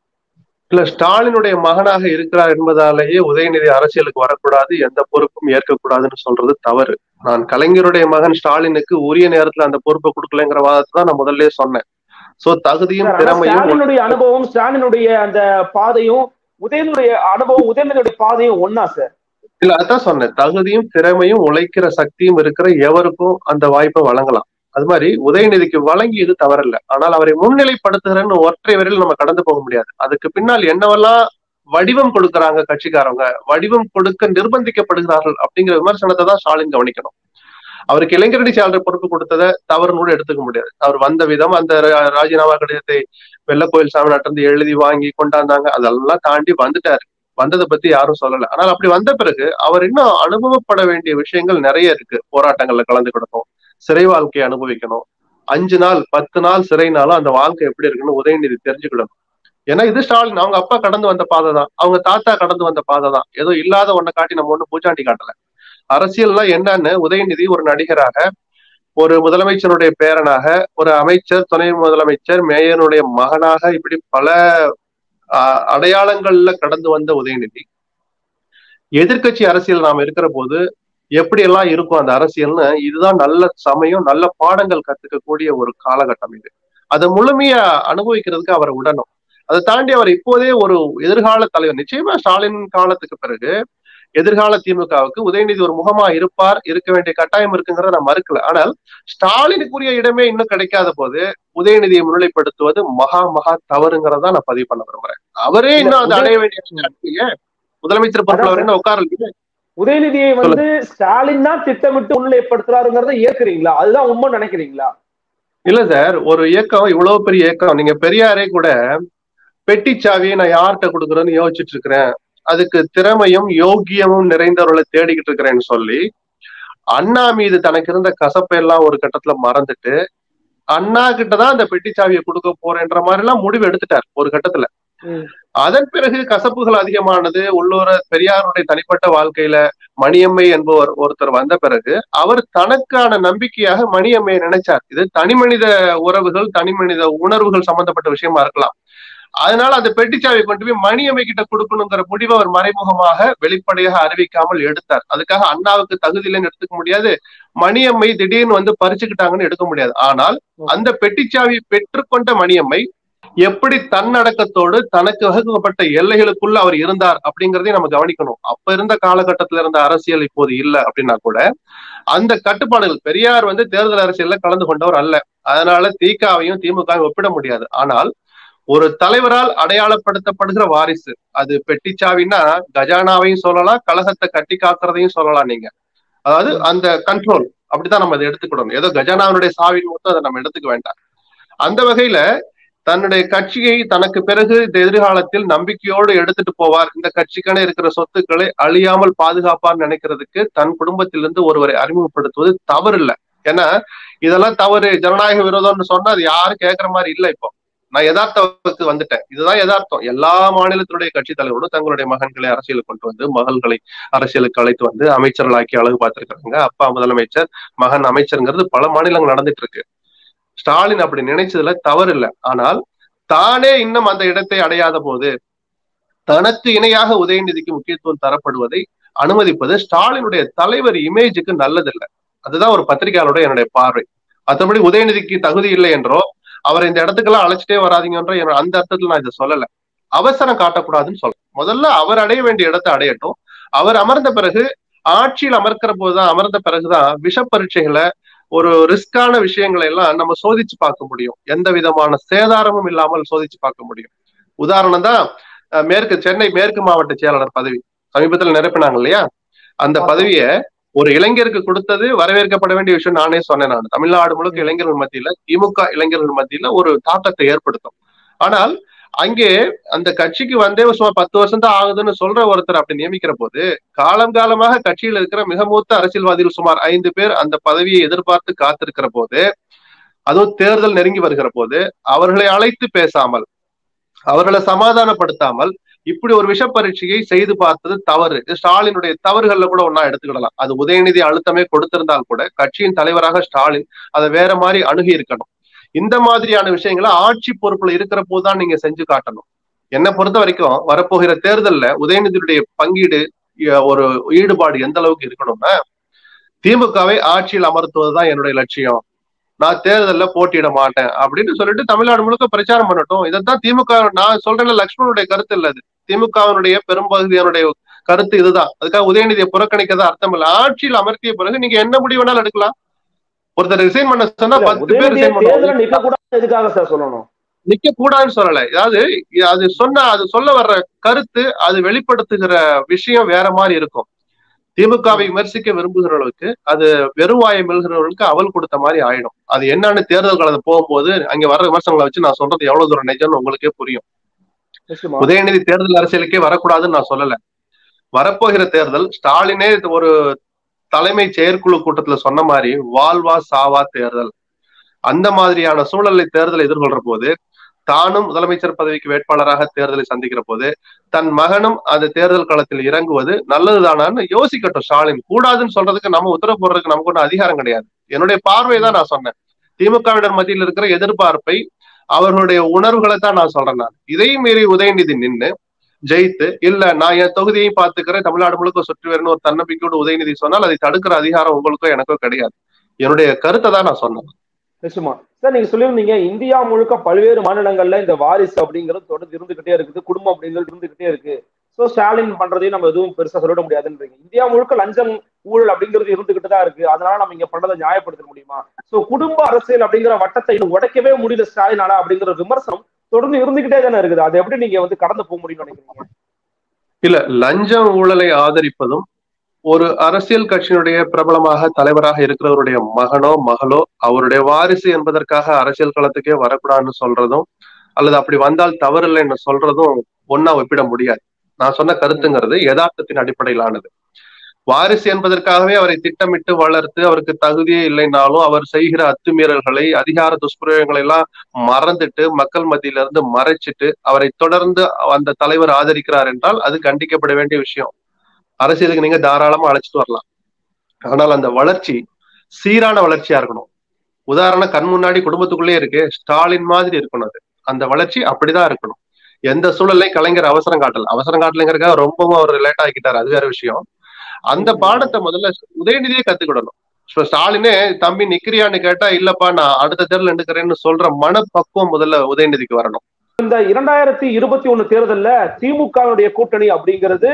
இல்ல, ஸ்டாலினுடைய மகனாக இருக்கிறார் என்பதாலேயே உதயநிதி அரசியலுக்கு வரக்கூடாது, எந்த பொறுப்பும் ஏற்கக்கூடாதுன்னு சொல்றது தவறு. நான் கலைஞருடைய மகன் ஸ்டாலினுக்கு உரிய நேரத்துல அந்த பொறுப்பை கொடுக்கலங்கிற வாதத்தை தான் நான் முதல்ல சொன்னேன். சோ தகுதியும் திறமையும், ஸ்டாலினுடைய அனுபவம், ஸ்டாலினுடைய அந்த பாதையும் உதயனுடைய அனுபவம், உதயநிதியுடைய பாதையும் ஒன்னா சார்? இல்ல, அதான் சொன்னேன். தகுதியும் திறமையும் உழைக்கிற சக்தியும் இருக்கிற எவருக்கும் அந்த வாய்ப்பை வழங்கலாம். அது மாதிரி உதயநிதிக்கு வழங்கியது தவறல்ல. ஆனால் அவரை முன்னிலைப்படுத்துகிறன்னு ஒற்றை வரையில் நம்ம கடந்து போக முடியாது. அதுக்கு பின்னால் என்னவெல்லாம் வடிவம் கொடுக்கறாங்க கட்சிக்காரங்க, வடிவம் கொடுக்க நிர்பந்திக்கப்படுகிறார்கள் அப்படிங்கிற விமர்சனத்தை தான் ஸ்டாலின் கவனிக்கணும். அவருக்கு இளைஞரணி செயலாளர் பொறுப்பு கொடுத்ததை தவறுனோடு எடுத்துக்க முடியாது. அவர் வந்த விதம், அந்த ராஜினாமா கடிதத்தை வெள்ளக்கோயில் சாமிநாட்டிலிருந்து எழுதி வாங்கி கொண்டாந்தாங்க, அதெல்லாம் தாண்டி வந்துட்டாரு. வந்ததை பத்தி யாரும் சொல்லல. ஆனால் அப்படி வந்த பிறகு அவர் இன்னும் அனுபவப்பட வேண்டிய விஷயங்கள் நிறைய இருக்கு. போராட்டங்கள்ல கலந்துக்கிடணும், சிறை வாழ்க்கையை அனுபவிக்கணும், 5 நாள் 10 நாள் சிறைனாலும் அந்த வாழ்க்கை எப்படி இருக்குன்னு உதயநிதி தெரிஞ்சுக்கிடணும். ஏன்னா இது ஸ்டாலின் அவங்க அப்பா கடந்து வந்த பாதை தான், அவங்க தாத்தா கடந்து வந்த பாதை தான். ஏதோ இல்லாத ஒன்றை காட்டி நம்ம ஒண்ணு பூச்சாண்டி காட்டல. அரசியல்லாம் என்னன்னு உதயநிதி ஒரு நடிகராக, ஒரு முதலமைச்சருடைய பேரனாக, ஒரு அமைச்சர், துணை முதலமைச்சர், மேயருடைய மகனாக, இப்படி பல அடையாளங்கள்ல கடந்து வந்த உதயநிதி எதிர்கட்சி அரசியல் நாம இருக்கிற போது எப்படி எல்லாம் இருக்கும் அந்த அரசியல்னு, இதுதான் நல்ல சமயம், நல்ல பாடங்கள் கத்துக்கக்கூடிய ஒரு காலகட்டம் இது. அதை முழுமையா அனுபவிக்கிறதுக்கு அவரை விடணும். அதை தாண்டி அவர் இப்போதே ஒரு எதிர்கால தலைவர். நிச்சயமா ஸ்டாலின் காலத்துக்கு பிறகு எதிர்கால திமுகவுக்கு உதயநிதி ஒரு முகமா இருப்பார், இருக்க வேண்டிய கட்டாயம் இருக்குங்கிறத நான் மறுக்கல. ஆனால் ஸ்டாலினுக்குரிய இடமே இன்னும் கிடைக்காத போது உதயநிதியை முன்னிலைப்படுத்துவது மகா மகா தவறுங்கிறதா நான் பதிவு பண்ண விரும்புறேன். அவரே இன்னும் அதை அடைய வேண்டிய முதலமைச்சர் பொறுப்புல அவர் என்ன உட்காரல. உதயநிதியை ஸ்டாலின் தான் திட்டமிட்டு முன்னிலைப்படுத்துறாருங்கிறத ஏற்கிறீங்களா? அதுதான் உண்மை நினைக்கிறீங்களா? இல்ல சார், ஒரு இயக்கம் இவ்வளவு பெரிய இயக்கம், நீங்க பெரியாரே கூட பெட்டிச்சாவியை நான் யார்கிட்ட கொடுக்குறேன்னு யோசிச்சுட்டு இருக்கிறேன், அதுக்கு திறமையும் யோகியமும் நிறைந்தவர்களை தேடிக்கிட்டு இருக்கிறேன்னு சொல்லி அண்ணா மீது தனக்கு இருந்த கசப்பெல்லாம் ஒரு கட்டத்துல மறந்துட்டு அண்ணா கிட்டதான் அந்த பெட்டிச்சாவியை கொடுக்க போறேன்ற மாதிரி எல்லாம் முடிவு எடுத்துட்டார் ஒரு கட்டத்துல. அதன் பிறகு கசப்புகள் அதிகமானது. உள்ளூர பெரியாருடைய தனிப்பட்ட வாழ்க்கையில மணியம்மை என்பவர் ஒருத்தர் வந்த பிறகு அவர் தனக்கான நம்பிக்கையாக மணியம்மையை நினைச்சார். இது தனி மனித உறவுகள், தனி மனித உணர்வுகள் சம்பந்தப்பட்ட விஷயமா இருக்கலாம். அதனால அந்த பெட்டிச்சாவியை கொண்டு போய் மணியம்மை கிட்ட கொடுக்கணுங்கிற முடிவை அவர் மறைமுகமாக வெளிப்படையாக அறிவிக்காமல் எடுத்தார். அதுக்காக அண்ணாவுக்கு தகுதி இல்லைன்னு எடுத்துக்க முடியாது, மணியம்மை திடீர்னு பறிச்சுக்கிட்டாங்கன்னு எடுக்க முடியாது. ஆனால் அந்த பெட்டிச்சாவியை பெற்றுக்கொண்ட மணியம்மை எப்படி தன்னடக்கத்தோடு தனக்கு வகுக்கப்பட்ட எல்லைகளுக்குள்ள அவர் இருந்தார் அப்படிங்கிறதையும் நம்ம கவனிக்கணும். அப்ப இருந்த காலகட்டத்துல இருந்த அரசியல் இப்போது இல்லை அப்படின்னா கூட அந்த கட்டுப்பாடுகள், பெரியார் தேர்தல் அரசியல்ல கலந்து கொண்டவர் அல்ல, அதனால திகாவையும் திமுகவையும் ஒப்பிட முடியாது. ஆனால் ஒரு தலைவரால் அடையாளப்படுத்தப்படுகிற வாரிசு, அது பெட்டிச்சாவின்னா கஜானாவையும் சொல்லலாம், கழகத்தை கட்டி காக்குறதையும் சொல்லலாம். நீங்க அதாவது அந்த கண்ட்ரோல், அப்படித்தான் நம்ம அதை எடுத்துக்கிடணும். ஏதோ கஜானாவினுடைய சாவின் மொத்தம் அதை நம்ம எடுத்துக்க வேண்டாம். அந்த வகையில தன்னுடைய கட்சியை தனக்கு பிறகு இந்த எதிர்காலத்தில் நம்பிக்கையோடு எடுத்துட்டு போவார், இந்த கட்சிக்கான இருக்கிற சொத்துக்களை அழியாமல் பாதுகாப்பார் நினைக்கிறதுக்கு தன் குடும்பத்திலிருந்து ஒருவரை அறிமுகப்படுத்துவது தவறு இல்லை. ஏன்னா இதெல்லாம் தவறு, ஜனநாயக விரோதம்னு சொன்னா அது யாரும் கேட்கிற மாதிரி இல்லை. இப்போ நான் யதார்த்தத்துக்கு வந்துட்டேன், இதுதான் யதார்த்தம். எல்லா மாநிலத்தினுடைய கட்சி தலைவர்களும் தங்களுடைய மகன்களை அரசியலுக்கு கொண்டு மகள்களை அரசியலுக்கு அழைத்து அமைச்சர்களாக்கி அழகு பார்த்திருக்கிறாங்க. அப்பா முதலமைச்சர், மகன் அமைச்சருங்கிறது பல மாநிலங்கள் நடந்துட்டு இருக்கு. ஸ்டாலின் அப்படி நினைச்சதுல தவறு இல்லை. ஆனால் தானே இன்னும் அந்த இடத்தை அடையாத போது தனக்கு இணையாக உதயநிதிக்கு முக்கியத்துவம் தரப்படுவதை அனுமதிப்பது ஸ்டாலினுடைய தலைவர் இமேஜுக்கு நல்லதில்லை. அதுதான் ஒரு பத்திரிகையாளருடைய என்னுடைய பார்வை. மற்றபடி உதயநிதிக்கு தகுதி இல்லை என்றோ அவரை இந்த இடத்துக்கெல்லாம் அழைச்சிட்டே வராதிங்கன்றோ அந்த அர்த்தத்துல நான் இதை சொல்லல. அவசரம் காட்டக்கூடாதுன்னு சொல்றேன். முதல்ல அவர் அடைய வேண்டிய இடத்தை அடையட்டும். அவர் அமர்ந்த பிறகு, ஆட்சியில் அமர்க்கிற போதுதான், அமர்ந்த பிறகுதான் விஷ பரீட்சைகளை, ஒரு ரிஸ்கான விஷயங்களை எல்லாம் நம்ம சோதிச்சு பார்க்க முடியும். எந்த விதமான சேதாரமும் இல்லாமல் சோதிச்சு பார்க்க முடியும். உதாரணம் தான் சென்னை மேற்கு மாவட்ட செயலாளர் பதவி சமீபத்தில் நிரப்பினாங்க இல்லையா? அந்த பதவியை ஒரு இளைஞருக்கு கொடுத்தது வரவேற்கப்பட வேண்டிய விஷயம். நானே சொன்னேன், நான் தமிழ்நாடு முழுக்க இளைஞர்கள் மத்தியில, திமுக இளைஞர்கள் மத்தியில ஒரு தாக்கத்தை ஏற்படுத்தும். ஆனால் அங்கே அந்த கட்சிக்கு சுமார் 10 வருஷம் தான் ஆகுதுன்னு சொல்ற ஒருத்தர் அப்படி நியமிக்கிற போது, காலமாக கட்சியில் இருக்கிற மிக மூத்த அரசியல்வாதிகள் சுமார் 5 பேர் அந்த பதவியை எதிர்பார்த்து காத்திருக்கிற போது, அதுவும் தேர்தல் நெருங்கி வருகிற போது அவர்களை அழைத்து பேசாமல், அவர்களை சமாதானப்படுத்தாமல் இப்படி ஒரு விஷ பரீட்சையை செய்து பார்த்தது தவறு. ஸ்டாலினுடைய தவறுகள்ல கூட ஒன்னா எடுத்துக்கிடலாம். அது உதயநிதி அழுத்தமே கொடுத்திருந்தால் கூட கட்சியின் தலைவராக ஸ்டாலின் அதை வேற மாதிரி அணுகி இருக்கணும். இந்த மாதிரியான விஷயங்களை ஆட்சி பொறுப்புல இருக்கிற போதுதான் நீங்க செஞ்சு காட்டணும். என்னை பொறுத்த வரைக்கும் வரப்போகிற தேர்தல்ல உதயநிதியுடைய பங்கீடு, ஒரு ஈடுபாடு எந்த அளவுக்கு இருக்கணும்னா, திமுகவை ஆட்சியில் அமர்த்துவதுதான் என்னுடைய லட்சியம், நான் தேர்தல்ல போட்டியிட மாட்டேன் அப்படின்னு சொல்லிட்டு தமிழ்நாடு முழுக்க பிரச்சாரம் பண்ணட்டும். இதைத்தான் திமுக, நான் சொல்றேன், லக்ஷ்மணனுடைய கருத்து இல்ல, அது திமுகவினுடைய பெரும்பகுதியினுடைய கருத்து இதுதான். அதுக்காக உதயநிதியை புறக்கணிக்கதான் அர்த்தம் இல்லை. ஆட்சியில் அமர்த்திய பிறகு நீங்க என்ன முடிவு வேணாலும் எடுக்கலாம். ஒருத்தர் ரிசைன் பண்ண சொன்னா 10 பேர் ரிசைன் பண்ணுவாங்க. நிக்க கூடாதுன்னு சொல்லல. அதாவது அது சொல்ல வர்ற கருத்து, அது வெளிப்படுத்துகிற விஷயம் வேற மாதிரி இருக்கும். திமுகவை விமர்சிக்க விரும்புகிறவர்களுக்கு அது வெறுவாயை மெல்கிறவர்களுக்கு அவல் கொடுத்த மாதிரி ஆயிடும். அது என்னன்னு தேர்தல் காலத்தை போகும்போது அங்க வர்ற விமர்சனங்களை வச்சு நான் சொல்றது எவ்வளவு தூரம் நிஜம்னு உங்களுக்கே புரியும். உதயநிதி தேர்தல் அரசியலுக்கே வரக்கூடாதுன்னு நான் சொல்லல. வரப்போகிற தேர்தல் ஸ்டாலினே ஒரு தலைமை செயற்குழு கூட்டத்துல சொன்ன மாதிரி வாழ்வா சாவா தேர்தல். அந்த மாதிரியான சூழலை தேர்தலை எதிர்கொள்ற போது, தானும் முதலமைச்சர் பதவிக்கு வேட்பாளராக தேர்தலை சந்திக்கிற போது தன் மகனும் அந்த தேர்தல் களத்தில் இறங்குவது நல்லதுதானான்னு யோசிக்கட்டும். ஸ்டாலின் கூடாதுன்னு சொல்றதுக்கு நம்ம உத்தரவு போடுறதுக்கு நமக்கு ஒன்றும் அதிகாரம் கிடையாது. என்னுடைய பார்வையை தான் நான் சொன்னேன். திமுகவினர் மத்தியில் இருக்கிற எதிர்பார்ப்பை, அவர்களுடைய உணர்வுகளை தான் நான் சொல்றேன். நான் இதையும் மீறி உதயநிதி நின்று ஜெயித்து, இல்ல நான் என் தொகுதியையும் பார்த்துக்கிறேன், தமிழ்நாடு முழுக்க சுற்றி வரணும் ஒரு தன்னம்பிக்கையோடு உதயநிதி சொன்னால் அதை தடுக்கிற அதிகாரம் உங்களுக்கோ எனக்கோ கிடையாது. என்னுடைய கருத்தை தான் நான் சொன்னேன். நிச்சயமா சார், நீங்க சொல்லியிருந்தீங்க இந்தியா முழுக்க பல்வேறு மாநிலங்கள்ல இந்த வாரிசு அப்படிங்கிறது தொடர்ந்து இருந்துகிட்டே இருக்குது, குடும்பம் அப்படிங்கிறது இருந்துகிட்டே இருக்கு. சோ ஸ்டாலின் பண்றதையும் நம்ம எதுவும் பெருசா சொல்லிட முடியாதுன்றீங்க. இந்தியா முழுக்க லஞ்சம் ஊழல் அப்படிங்கிறது இருந்துகிட்டு தான் இருக்கு. அதனால நம்ம இங்க பண்றதை நியாயப்படுத்த முடியுமா? சோ குடும்ப அரசியல் அப்படிங்கிற வட்டத்தை உடைக்கவே முடியல ஸ்டாலினால அப்படிங்கிற விமர்சனம் தொடர்ந்து இருந்துகிட்டே தானே இருக்குது. அதை எப்படி நீங்க கடந்து போக முடியும்னு நினைக்கிறீங்க? இல்ல, லஞ்சம் ஊழலை ஆதரிப்பதும் ஒரு அரசியல் கட்சியினுடைய பிரபலமாக தலைவராக இருக்கிறவருடைய மகனோ மகளோ அவருடைய வாரிசு என்பதற்காக அரசியல் களத்துக்கே வரக்கூடாதுன்னு சொல்றதும், அல்லது அப்படி வந்தால் தவறில்லைன்னு சொல்றதும் ஒன்னா ஒப்பிட முடியாது. நான் சொன்ன கருத்துங்கிறது யதார்த்தத்தின் அடிப்படையிலானது. வாரிசு என்பதற்காகவே அவரை திட்டமிட்டு வளர்த்து அவருக்கு தகுதியே இல்லைனாலும் அவர் செய்கிற அத்துமீறல்களை, அதிகார துஷ்பிரயோகங்களை எல்லாம் மறந்துட்டு மக்கள் மத்தியில இருந்து மறைச்சிட்டு அவரை தொடர்ந்து அந்த தலைவர் ஆதரிக்கிறார் என்றால் அது கண்டிக்கப்பட வேண்டிய விஷயம். அரசியலுக்கு நீங்க தாராளமா அழைச்சிட்டு வரலாம். ஆனால் அந்த வளர்ச்சி சீரான வளர்ச்சியா இருக்கணும். உதாரணம் கண் முன்னாடி குடும்பத்துக்குள்ளே இருக்கு, ஸ்டாலின் மாதிரி இருக்கணும். அது அந்த வளர்ச்சி அப்படிதான் இருக்கணும். எந்த சூழலையும் கலைஞர் அவசரம் காட்டலைங்கிறக்காக ரொம்பவும் அவர் லேட் ஆக்கிட்டாரு, அது வேற விஷயம். அந்த பாடத்தை முதல்ல உதயநிதியே கத்துக்கிடணும். ஸ்டாலினே தம்பி நிக்கிறியான்னு கேட்டா இல்லப்பா நான் அடுத்த தேர்தல் எடுக்கிறேன்னு சொல்ற மனப்பக்குவம் முதல்ல உதயநிதிக்கு வரணும். இந்த 2021 தேர்தல்ல திமுகவுடைய கூட்டணி அப்படிங்கிறது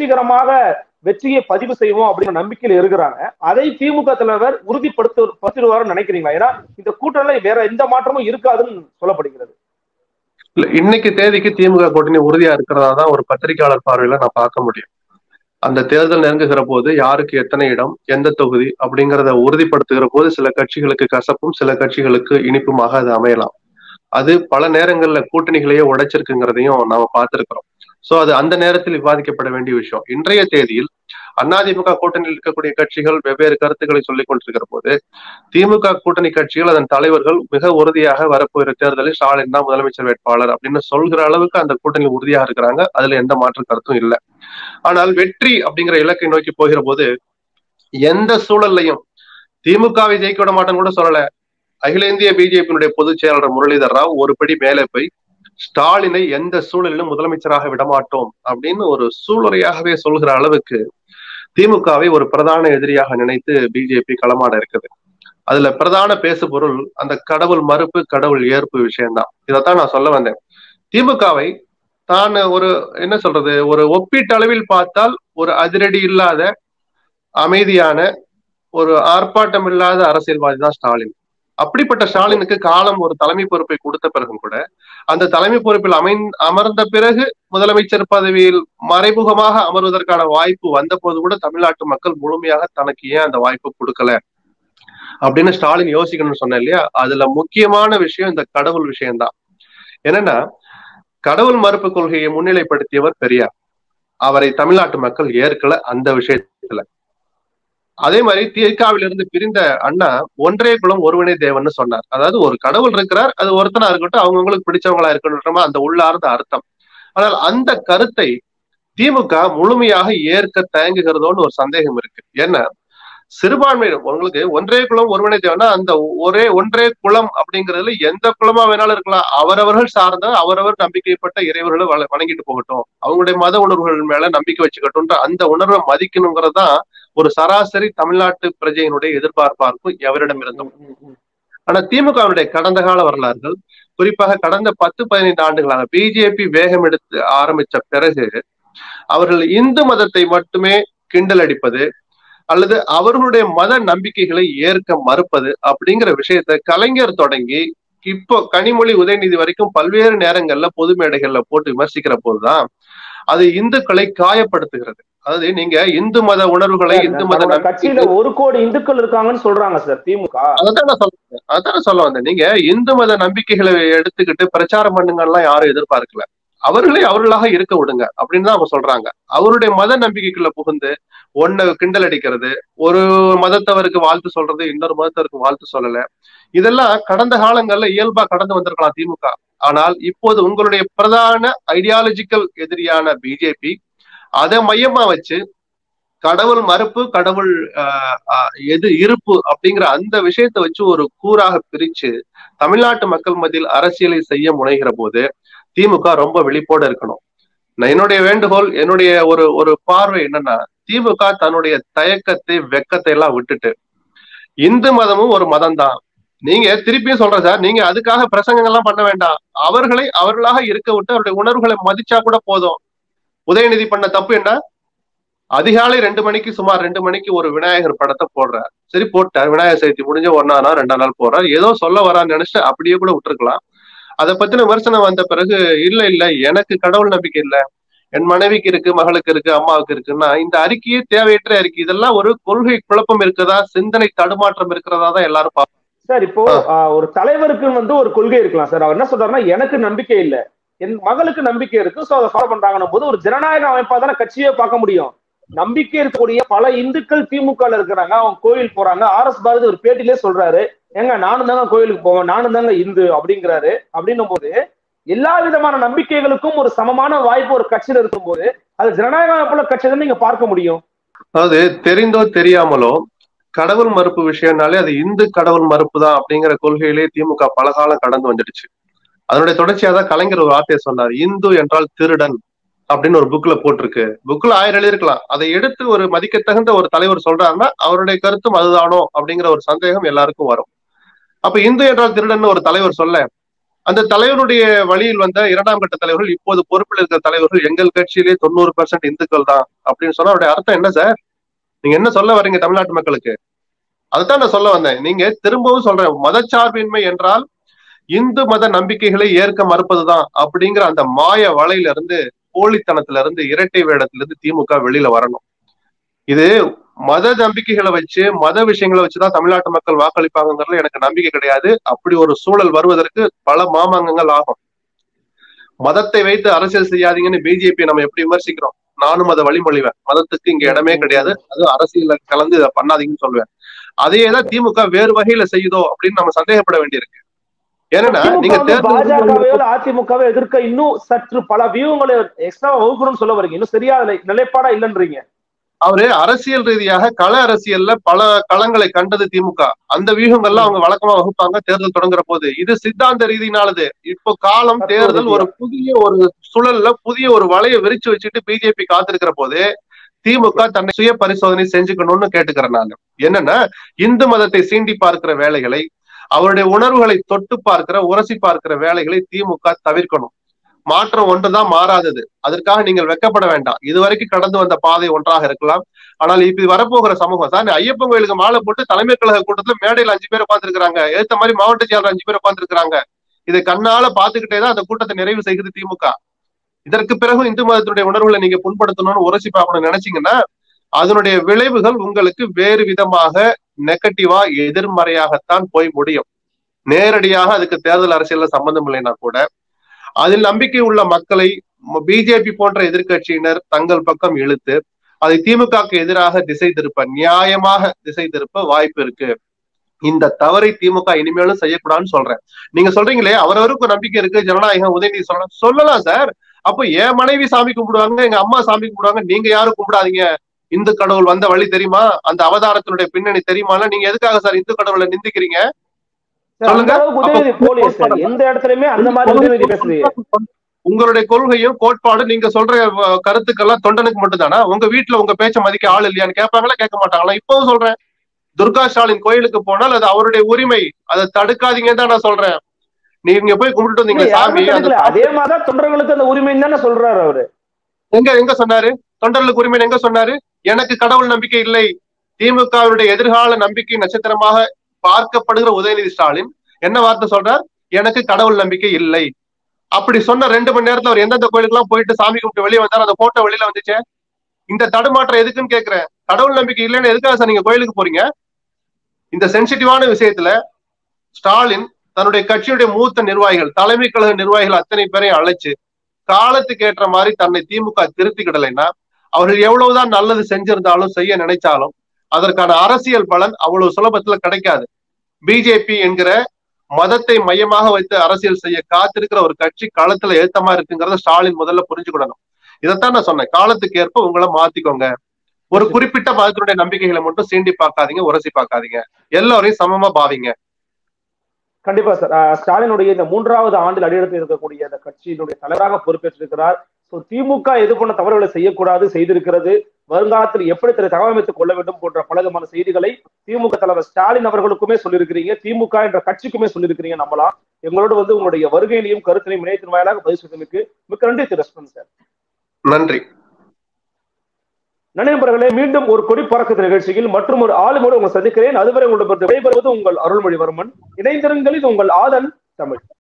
வெற்றியை பதிவு செய்வோம் அப்படிங்கிற நம்பிக்கையில இருக்கிறாங்க. அதை திமுக தலைவர் உறுதிப்படுத்துவார்னு நினைக்கிறீங்களா? ஏன்னா இந்த கூட்டணியில வேற எந்த மாற்றமும் இருக்காதுன்னு சொல்லப்படுகிறது. இல்ல, இன்னைக்கு தேதிக்கு திமுக கூட்டணி உறுதியா இருக்கிறதா தான் ஒரு பத்திரிகையாளர் பார்வையில நான் பார்க்க முடியும். அந்த தேர்தல் நெருங்குகிற போது யாருக்கு எத்தனை இடம், எந்த தொகுதி அப்படிங்கிறத உறுதிப்படுத்துகிற போது சில கட்சிகளுக்கு கசப்பும் சில கட்சிகளுக்கு இனிப்புமாக அது அமையலாம். அது பல நேரங்கள்ல கூட்டணிகளையே உடைச்சிருக்குங்கிறதையும் நாம பார்த்திருக்கிறோம். சோ அது அந்த நேரத்தில் விவாதிக்கப்பட வேண்டிய விஷயம். இன்றைய தேதியில் அதிமுக கூட்டணியில் இருக்கக்கூடிய கட்சிகள் வெவ்வேறு கருத்துக்களை சொல்லிக் கொண்டிருக்கிற போது திமுக கூட்டணி கட்சிகள் அதன் தலைவர்கள் மிக உறுதியாக வரப்போகிற தேர்தலில் ஸ்டாலின் தான் முதலமைச்சர் வேட்பாளர் அப்படின்னு சொல்கிற அளவுக்கு அந்த கூட்டணி உறுதியாக இருக்கிறாங்க. அதுல எந்த மாற்று கருத்தும் இல்லை. ஆனால் வெற்றி அப்படிங்கிற இலக்கை நோக்கி போகிற போது எந்த சூழல்லையும் திமுகவை ஜெயிக்க விட மாட்டேன்னு கூட சொல்லல. அகில இந்திய பிஜேபியினுடைய பொதுச் செயலாளர் முரளிதர் ராவ் ஒரு படி மேலே போய் ஸ்டாலினை எந்த சூழலிலும் முதலமைச்சராக விடமாட்டோம் அப்படின்னு ஒரு சூளுரையாகவே சொல்கிற அளவுக்கு திமுகவை ஒரு பிரதான எதிரியாக நினைத்து பிஜேபி களமாட இருக்குது. அதுல பிரதான பேசு பொருள் அந்த கடவுள் மறுப்பு கடவுள் ஏற்பு விஷயம்தான். இதைத்தான் நான் சொல்ல வந்தேன். திமுகவை தான் ஒரு ஒப்பீட்டளவில் பார்த்தால் ஒரு அதிரடி இல்லாத அமைதியான ஒரு ஆர்ப்பாட்டம் இல்லாத அரசியல்வாதி தான் ஸ்டாலின். அப்படிப்பட்ட ஸ்டாலினுக்கு காலம் ஒரு தலைமை பொறுப்பை கொடுத்த பிறகும் கூட அந்த தலைமை பொறுப்பில் அமர்ந்த பிறகு முதலமைச்சர் பதவியில் மறைமுகமாக அமர்வதற்கான வாய்ப்பு வந்த போது கூட தமிழ்நாட்டு மக்கள் முழுமையாக தனக்கு ஏன் அந்த வாய்ப்பு கொடுக்கல அப்படின்னு ஸ்டாலின் யோசிக்கணும்னு சொன்னேன் இல்லையா? அதுல முக்கியமான விஷயம் இந்த கடவுள் விஷயம்தான். என்னன்னா, கடவுள் மறுப்பு கொள்கையை முன்னிலைப்படுத்தியவர் பெரியார். அவரை தமிழ்நாட்டு மக்கள் ஏற்கல அந்த விஷயத்துல. அதே மாதிரி திமுகவிலிருந்து பிரிந்த அண்ணா ஒன்றே குலம் ஒருவனே தேவன்னு சொன்னார். அதாவது ஒரு கடவுள் இருக்கிறார், அது ஒருத்தனா இருக்கட்டும், அவங்கவுங்களுக்கு பிடிச்சவங்களா இருக்கணும், அந்த உள்ளார்ந்த அர்த்தம். ஆனால் அந்த கருத்தை திமுக முழுமையாக ஏற்க தயங்குகிறதோன்னு ஒரு சந்தேகம் இருக்கு. ஏன்னா சிறுபான்மையினர் உங்களுக்கு ஒன்றே குலம் ஒருவனே தேவைன்னா அந்த ஒன்றே குலம் அப்படிங்கிறதுல எந்த குலமா வேணாலும் இருக்கலாம். அவரவர்கள் சார்ந்த அவரவர் நம்பிக்கைப்பட்ட இறைவர்களை வணங்கிட்டு போகட்டும், அவங்களுடைய மத உணர்வுகள் மேல நம்பிக்கை வச்சுக்கட்டும்ன்ற அந்த உணர்வை மதிக்கணுங்கிறதான் ஒரு சராசரி தமிழ்நாட்டு பிரஜையினுடைய எதிர்பார்ப்பார்ப்பு எவரிடம் இருந்தும். ஆனா திமுகவினுடைய கடந்த கால வரலாறுகள், குறிப்பாக கடந்த 10-15 ஆண்டுகளாக பிஜேபி வேகம் எடுத்து ஆரம்பிச்ச பிறகு அவர்கள் இந்து மதத்தை மட்டுமே கிண்டல் அடிப்பது அல்லது அவர்களுடைய மத நம்பிக்கைகளை ஏற்க மறுப்பது அப்படிங்கிற விஷயத்த கலைஞர் தொடங்கி இப்போ கனிமொழி உதயநிதி வரைக்கும் பல்வேறு நேரங்கள்ல பொது மேடைகள்ல போட்டு விமர்சிக்கிற போதுதான் அது இந்துக்களை காயப்படுத்துகிறது. அதாவது நீங்க இந்து மத உணர்வுகளை இந்து மத கட்சியில 1 கோடி இந்துக்கள் இருக்காங்கன்னு சொல்றாங்க சார் திமுக. அதான் சொல்ல வந்தேன். நீங்க இந்து மத நம்பிக்கைகளை எடுத்துக்கிட்டு பிரச்சாரம் பண்ணுங்கலாம் யாரும் எதிர்பார்க்கல. அவர்களே அவர்களாக இருக்க விடுங்க அப்படின்னு தான் அவங்க சொல்றாங்க. அவருடைய மத நம்பிக்கைக்குள்ள புகுந்து ஒண்ணு கிண்டல் அடிக்கிறது, ஒரு மதத்தவருக்கு வாழ்த்து சொல்றது, இன்னொரு மதத்தவருக்கு வாழ்த்து சொல்லல, இதெல்லாம் கடந்த காலங்கள்ல இயல்பா கடந்து வந்திருக்கலாம் திமுக. ஆனால் இப்போது உங்களுடைய பிரதான ஐடியாலஜிக்கல் எதிரியான பிஜேபி அதை மையமா வச்சு கடவுள் மறுப்பு, கடவுள் எது இருப்பு அப்படிங்கிற அந்த விஷயத்தை வச்சு ஒரு கூறாக பிரிச்சு தமிழ்நாட்டு மக்கள் மத்தியில் அரசியலை செய்ய முனைகிற போது திமுக ரொம்ப விழிப்போட இருக்கணும். என்னுடைய வேண்டுகோள், என்னுடைய ஒரு பார்வை என்னன்னா, திமுக தன்னுடைய தயக்கத்தை வெக்கத்தை எல்லாம் விட்டுட்டு, இந்து மதமும் ஒரு மதம் தான், நீங்க திருப்பியும் சொல்ற சார், நீங்க அதுக்காக பிரசங்கங்கள்லாம் பண்ண வேண்டாம், அவர்களை அவர்களாக இருக்க விட்டு அவருடைய உணர்வுகளை மதிச்சா கூட போதும். உதயநிதி பண்ண தப்பு என்ன? அதிகாலை 2 மணிக்கு சுமார் 2 மணிக்கு ஒரு விநாயகர் படத்தை போடுறார். சரி போட்டார், விநாயகர் சதுர்த்தி முடிஞ்ச 1ஆம் நாள் 2ஆம் நாள் போறார், ஏதோ சொல்ல வரான்னு நினைச்சு அப்படியே கூட விட்டுருக்கலாம். அதை பத்தின விமர்சனம் வந்த பிறகு இல்ல எனக்கு கடவுள் நம்பிக்கை இல்ல, என் மனைவிக்கு இருக்கு, மகளுக்கு இருக்கு, அம்மாவுக்கு இருக்குன்னா இந்த அறிக்கையே தேவையற்ற அறிக்கை. இதெல்லாம் ஒரு கொள்கை குழப்பம் இருக்கிறதா, சிந்தனை தடுமாற்றம் இருக்கிறதா தான் எல்லாரும் பார்ப்பாங்க. சார் இப்போ ஒரு தலைவருக்கு ஒரு கொள்கை இருக்கலாம் சார். அவர் என்ன சொல்றாருன்னா, எனக்கு நம்பிக்கை இல்ல, என் மகளுக்கு நம்பிக்கை இருக்கு, சோ அதை ஃபாலோ பண்றாங்கன்னும் போது ஒரு ஜனநாயக அமைப்பா தானே கட்சியே பார்க்க முடியும். நம்பிக்கை இருக்கக்கூடிய பல இந்துக்கள் திமுக இருக்கிறாங்க, அவங்க கோயில் போறாங்க. RS பாரதி ஒரு பேட்டிலே சொல்றாரு, ஏங்க நானும் தாங்க கோயிலுக்கு போவேன், நானும் தாங்க இந்து அப்படிங்கிறாரு. அப்படின்னும் போது எல்லா விதமான நம்பிக்கைகளுக்கும் ஒரு சமமான வாய்ப்பு ஒரு கட்சியில இருக்கும் போது அது ஜனநாயக அமைப்புல கட்சி தான் நீங்க பார்க்க முடியும். அதாவது தெரிந்தோ தெரியாமலோ கடவுள் மறுப்பு விஷயம்னாலே அது இந்து கடவுள் மறுப்பு தான் அப்படிங்கிற கொள்கையிலே திமுக பல காலம் கடந்து வந்துடுச்சு. அதனுடைய தொடர்ச்சியா தான் கலைஞர் ஒரு வார்த்தையை சொன்னார், இந்து என்றால் திருடன் அப்படின்னு ஒரு புக்ல போட்டிருக்கு. புக்ல 1000 எழுதிருக்கலாம், அதை எடுத்து ஒரு மதிக்கத்தகுந்த ஒரு தலைவர் சொல்றாருன்னா அவருடைய கருத்தும் அதுதானோ அப்படிங்கிற ஒரு சந்தேகம் எல்லாருக்கும் வரும். அப்ப இந்து என்றால் திருடன் ஒரு தலைவர் சொல்ல, அந்த தலைவருடைய வழியில் வந்த 2ஆம் கட்ட தலைவர்கள், இப்போது பொறுப்பில் இருக்கிற தலைவர்கள் எங்கள் கட்சியிலே 90% இந்துக்கள் தான் அப்படின்னு சொன்னா அவருடைய அர்த்தம் என்ன சார்? நீங்க என்ன சொல்ல வரீங்க தமிழ்நாட்டு மக்களுக்கு? அதுதான் நான் சொல்ல வந்தேன். நீங்க திரும்பவும் சொல்றேன், மதச்சார்பின்மை என்றால் இந்து மத நம்பிக்கைகளை ஏற்க மறுப்பதுதான் அப்படிங்கிற அந்த மாய வலையில இருந்து, போலித்தனத்துல இருந்து, இரட்டை வேடத்துல இருந்து திமுக வெளியில வரணும். இது மத நம்பிக்கைகளை வச்சு, மத விஷயங்களை வச்சுதான் தமிழ்நாட்டு மக்கள் வாக்களிப்பாங்கிறதுல எனக்கு நம்பிக்கை கிடையாது. அப்படி ஒரு சூழல் வருவதற்கு பல மாமாங்கங்கள் ஆகும். மதத்தை வைத்து அரசியல் செய்யாதீங்கன்னு பிஜேபி நம்ம எப்படி விமர்சிக்கிறோம், நானும் அதை வழிமொழிவேன். மதத்துக்கு இங்க இடமே கிடையாது, அது அரசியல கலந்து இதை பண்ணாதீங்கன்னு சொல்லுவேன். அதையேதான் திமுக வேறு வகையில செய்யுதோ அப்படின்னு நம்ம சந்தேகப்பட வேண்டியிருக்கு. ஏன்னா நீங்க பாஜகவையோ அதிமுகவை எதிர்க்க இன்னும் சற்று பல வியூகங்களை எக்ஸ்ட்ரா வகுக்கணும்னு சொல்ல வரீங்க, இன்னும் சரியா நிலைப்பாடா இல்லைன்றீங்க. அவரு அரசியல் ரீதியாக கள அரசியல்ல பல களங்களை கண்டது திமுக. அந்த வியூகங்கள்லாம் அவங்க வழக்கமா வகுப்பாங்க தேர்தல் தொடங்குற போது. இது சித்தாந்த ரீதியினாலது. இப்போ காலம் தேர்தல் ஒரு புதிய ஒரு சுழல்ல புதிய ஒரு வலையை விரிச்சு வச்சுட்டு பிஜேபி காத்திருக்கிற போது திமுக தன்னை சுய பரிசோதனை செஞ்சுக்கணும்னு கேட்டுக்கிறேன் நான். என்னன்னா, இந்து மதத்தை சீண்டி பார்க்கிற வேலைகளை, அவருடைய உணர்வுகளை தொட்டு பார்க்கிற, உரசி பார்க்கிற வேலைகளை திமுக தவிர்க்கணும். மாற்றம் ஒன்றுதான் மாறாதது, அதற்காக நீங்கள் வெக்கப்பட வேண்டாம். இதுவரைக்கும் கடந்து வந்த பாதை ஒன்றாக இருக்கலாம், ஆனால் இப்ப வரப்போகிற சமூகம் சார், ஐயப்பன் கோயிலுக்கு மாலை போட்டு தலைமை கழக கூட்டத்துல மேடையில் 5 பேர் உட்காந்துருக்காங்க, ஏத்த மாதிரி மாவட்ட செயலர் 5 பேர் உட்காந்துருக்காங்க. இதை கண்ணால பாத்துக்கிட்டே தான் அந்த கூட்டத்தை நிறைவு செய்கிறது திமுக. இதற்கு பிறகு இந்து மதத்தினுடைய உணர்வுகளை நீங்க புண்படுத்தணும்னு உரசி பார்க்கணும்னு நினைச்சீங்கன்னா அதனுடைய விளைவுகள் உங்களுக்கு வேறு விதமாக நெகட்டிவா எதிர்மறையாகத்தான் போய் முடியும். நேரடியாக அதுக்கு தேர்தல் அரசியல்ல சம்பந்தம் இல்லைன்னா கூட அதில் நம்பிக்கை உள்ள மக்களை பிஜேபி போன்ற எதிர்கட்சியினர் தங்கள் பக்கம் இழுத்து அதை திமுகக்கு எதிராக திசை திருப்ப, நியாயமாக திசை திருப்ப வாய்ப்பு இருக்கு. இந்த தவறை திமுக இனிமேலும் செய்யக்கூடாதுன்னு சொல்றேன். நீங்க சொல்றீங்களே அவரவருக்கு நம்பிக்கை இருக்கு, ஜனநாயகம், உதயநிதி சொல்லலாம் சார். அப்போ என் மனைவி சாமி கும்பிடுவாங்க, எங்க அம்மா சாமி கும்பிடுவாங்க, நீங்க யாரும் கும்பிடாதீங்க. இந்து கடவுள் வந்த வழி தெரியுமா, அந்த அவதாரத்தினுடைய பின்னணி தெரியுமா, நீங்க எதுக்காக சார் இந்து கடவுளை நிந்திக்கிறீங்க சொல்லுங்க. எந்த இடத்துலயுமே அந்த மாதிரி உங்களுடைய கொள்கையும் கோட்பாடு நீங்க சொல்ற கருத்துக்கெல்லாம் தொண்டனுக்கு மட்டும் தானா? உங்க வீட்டுல உங்க பேச்ச மதிக்க ஆள் இல்லையான்னு கேட்பாங்களா, கேட்க மாட்டாங்களா? இப்பவும் சொல்றேன், துர்கா ஸ்டாலின் கோயிலுக்கு போனால் அது அவருடைய உரிமை, அதை தடுக்காதீங்கன்னு தான் நான் சொல்றேன். நீங்க போய் கும்பிட்டு வந்தீங்க சாமி, அதே மாதிரி தொண்டர்களுக்கு அந்த உரிமை தானே சொல்றாரு அவரு. எங்க சொன்னாரு தொண்டர்களுக்கு உரிமை? எங்க சொன்னாரு? எனக்கு கடவுள் நம்பிக்கை இல்லை, திமுகவுடைய எதிர்கால நம்பிக்கை நட்சத்திரமாக பார்க்கப்படுகிற உதயநிதி ஸ்டாலின் என்ன வார்த்தை சொல்றார்? எனக்கு கடவுள் நம்பிக்கை இல்லை. அப்படி சொன்ன 2 மணி நேரத்துல அவர் எந்தெந்த கோயிலுக்கு எல்லாம் போயிட்டு சாமி கும்பிட்டு வெளியே வந்தார், அந்த போட்டோ வெளியில வந்துச்சு. இந்த தடுமாற்றம் எதுக்குன்னு கேட்கிறேன். கடவுள் நம்பிக்கை இல்லைன்னு எதுக்காக சார் நீங்க கோயிலுக்கு போறீங்க? இந்த சென்சிட்டிவான விஷயத்துல ஸ்டாலின் தன்னுடைய கட்சியுடைய மூத்த நிர்வாகிகள், தலைமை கழக நிர்வாகிகள் அத்தனை பேரையும் அழைச்சு காலத்துக்கு ஏற்ற மாதிரி தன்னை திமுக திருத்திக்கிடலைன்னா அவர்கள் எவ்வளவுதான் நல்லது செஞ்சிருந்தாலும் செய்ய நினைச்சாலும் அதற்கான அரசியல் பலன் அவ்வளவு சுலபத்துல கிடைக்காது. பிஜேபி என்கிற மதத்தை மையமாக வைத்து அரசியல் செய்ய காத்திருக்கிற ஒரு கட்சி களத்துல ஏத்தமா இருக்குங்கிறத ஸ்டாலின் முதல்ல புரிஞ்சுக்கிடணும். இதைத்தான் நான் சொன்னேன், காலத்துக்கு ஏற்ப உங்களை மாத்திக்கோங்க. ஒரு குறிப்பிட்ட மதத்தினுடைய நம்பிக்கைகளை மட்டும் சீண்டி பார்க்காதீங்க, உரசி பார்க்காதீங்க, எல்லாரையும் சமமா பாவிங்க. கண்டிப்பா சார். ஸ்டாலினுடைய இந்த 3வது ஆண்டில் அடியெடுத்து இருக்கக்கூடிய அந்த கட்சியினுடைய தலைவராக பொறுப்பேற்றிருக்கிறார். திமுக எது போன்ற தவறுகளை செய்யக்கூடாது, செய்திருக்கிறது, வருங்காலத்தில் எப்படி தகவமைத்துக் கொள்ள வேண்டும் போன்ற பலவிதமான செய்திகளை திமுக தலைவர் ஸ்டாலின் அவர்களுக்குமே சொல்லியிருக்கிறீங்க, திமுக என்ற கட்சிக்குமே சொல்லியிருக்கிறீங்க. நம்பலாம். எங்களோடு உங்களுடைய வருகையிலையும் கருத்தினையும் இணையத்தின் வாயிலாக பதிவு செய்தமைக்கு மிக்க நன்றி திரு ரெஸ்பான்ஸ் சார். நன்றி. நண்பர்களே, மீண்டும் ஒரு கொடி பறக்குது நிகழ்ச்சியில் மற்றும் ஒரு ஆளுமோடு உங்களை சந்திக்கிறேன். அதுவரை உங்களிடம் விடைபெறுவது உங்கள் அருள்மொழிவர்மன். இணைந்திருங்கள். இது உங்கள் ஆதன் தமிழ்.